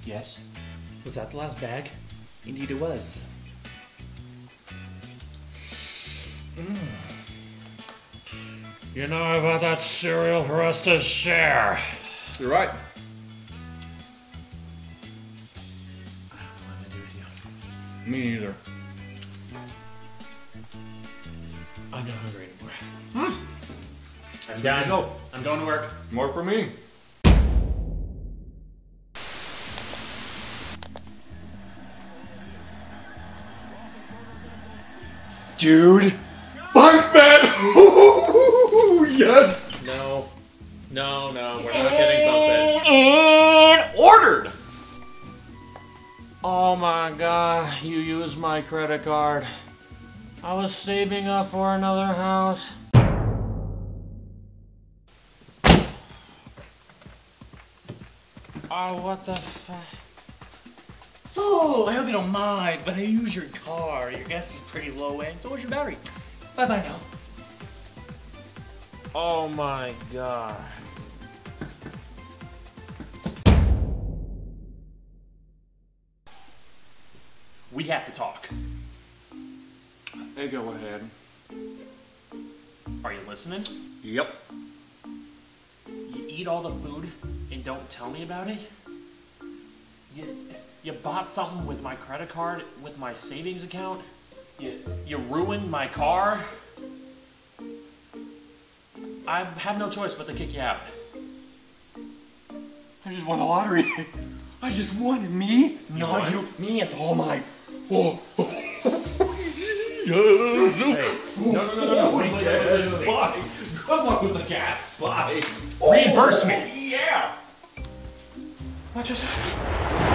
Yes? Was that the last bag? Indeed it was. You know, I bought that cereal for us to share. You're right. I don't know what I'm gonna do with you. Me either. I'm not hungry anymore. I'm done. Go. I'm going to work. More for me. Dude! Bike bed! Yes! No. No, we're not getting bumpets. And ordered! Oh my god, you used my credit card. I was saving up for another house. Oh, what the fuck? Oh, I hope you don't mind, but I use your car. Your gas is pretty low end, so is your battery. Bye-bye now. Oh my god. We have to talk. Hey, go ahead. Are you listening? Yep. You eat all the food and don't tell me about it? You bought something with my credit card, with my savings account? You ruined my car? I have no choice but to kick you out. I just won the lottery. I just won it. Me? Not you. Me, it's all mine. Oh. Hey, no. Wait. Bye. Good luck with the gas. Bye. Reimburse me. Yeah. What just happened?